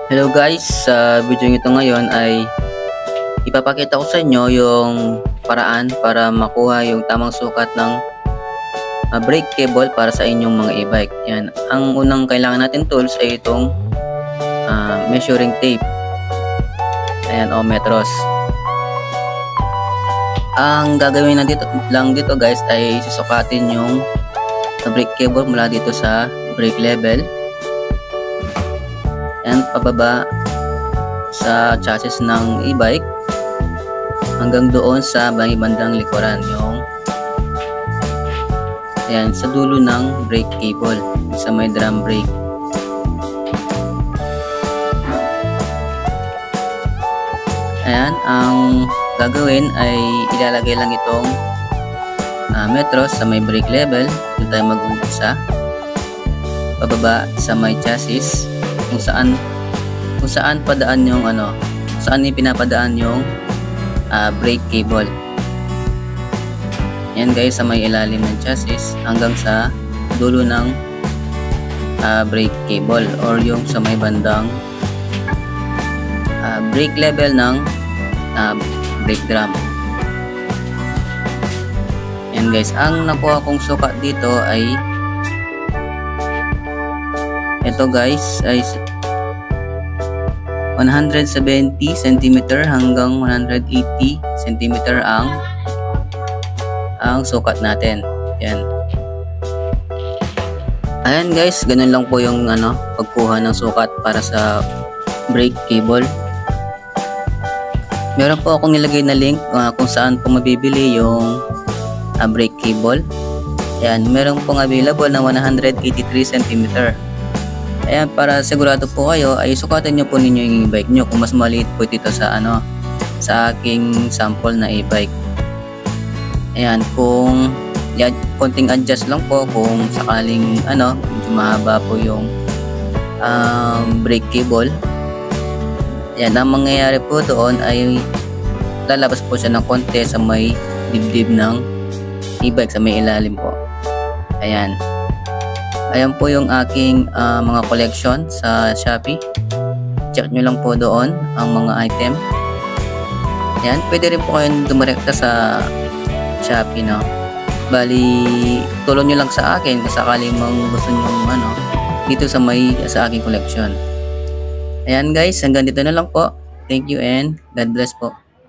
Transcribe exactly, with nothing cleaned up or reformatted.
Hello guys, sa video ito ngayon ay ipapakita ko sa inyo yung paraan para makuha yung tamang sukat ng uh, brake cable para sa inyong mga e-bike. Yan. Ang unang kailangan natin tools ay itong uh, measuring tape. Ayan, o metros. Ang gagawin na dito, lang dito guys ay susukatin yung uh, brake cable mula dito sa brake level. Yan, pababa sa chassis ng e-bike hanggang doon sa bandang likuran yung ayan, sa dulo ng brake cable sa may drum brake. Ayan, ang gagawin ay ilalagay lang itong uh, metros sa may brake level. Doon tayo mag-umpisa pababa sa may chassis kung saan kung saan padaan yung ano saan ipinapadaan yung uh, brake cable. Yan guys, sa may ilalim ng chassis hanggang sa dulo ng uh, brake cable or yung sa may bandang uh, brake level ng uh, brake drum. Yan guys, ang nakuha kong sukat dito ay ito guys ay one hundred seventy centimeter hanggang one hundred eighty centimeter ang ang sukat natin. Yan. Ayan guys, ganun lang po yung ano pagkuha ng sukat para sa brake cable. Meron po akong nilagay na link uh, kung saan po mabibili yung uh, brake cable. Ayan, meron pong available na one hundred eighty-three centimeter. Ayan, para sigurado po kayo ay sukatin nyo po ninyo yung e-bike nyo kung mas maliit po dito sa ano sa aking sample na e-bike. Ayan, kung yan, konting adjust lang po kung sakaling ano medyo mahaba po yung um, brake cable. Ayan, ang mangyayari po doon ay lalabas po siya ng konti sa may dibdib ng e-bike, sa may ilalim po. Ayan. Ayan po yung aking uh, mga collection sa Shopee. Check nyo lang po doon ang mga item. Ayan, pwede rin po kayong dumirekta sa Shopee, no? Bali, tulong nyo lang sa akin kung sakali mang gusto nyo ano, dito sa may sa aking collection. Ayan guys, hanggang dito na lang po. Thank you and God bless po.